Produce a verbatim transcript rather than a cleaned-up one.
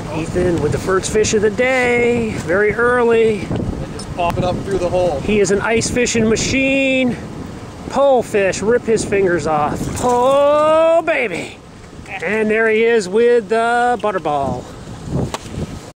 Ethan with the first fish of the day, very early. And just pop it up through the hole. He is an ice fishing machine. Pole fish, rip his fingers off. Oh, baby. And there he is with the butterball.